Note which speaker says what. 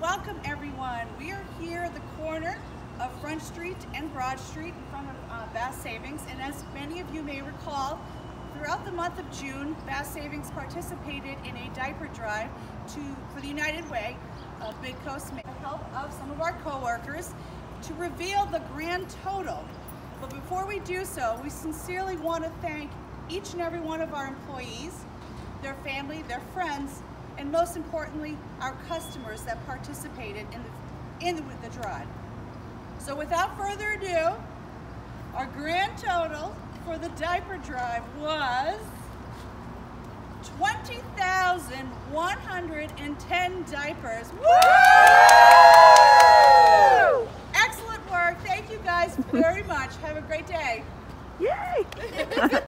Speaker 1: welcome everyone. We are here at the corner of Front Street and Broad Street in front of Bass Savings, and as many of you may recall, throughout the month of June, Bass Savings participated in a diaper drive for the United Way of Midcoast, with the help of some of our co-workers, to reveal the grand total. But before we do so, we sincerely want to thank each and every one of our employees, their family, their friends, and most importantly, our customers that participated in the drive. So without further ado, our grand total for the diaper drive was 20,110 diapers. Woo! Excellent work. Thank you guys very much. Have a great day.
Speaker 2: Yay!